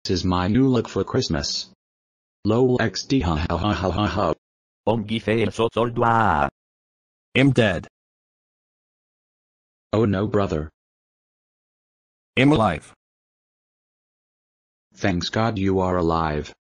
This is my new look for Christmas. LOL XD ha ha ha ha ha ha. Ongifel soldua. I'm dead. Oh no brother. I'm alive. Thanks God you are alive.